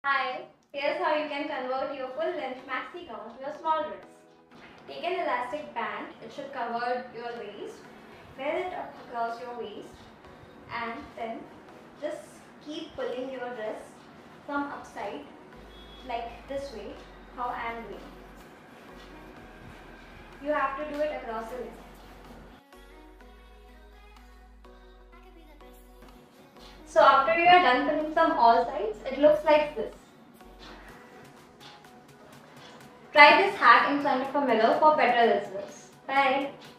Hi, here's how you can convert your full length maxi gown to a small dress. Take an elastic band, it should cover your waist, wear it up across your waist and then just keep pulling your dress from upside like this way, how I am doing. You have to do it across the length. So after you are done pulling from all sides, it looks like this. Try this hack in front of a mirror for better results. Bye.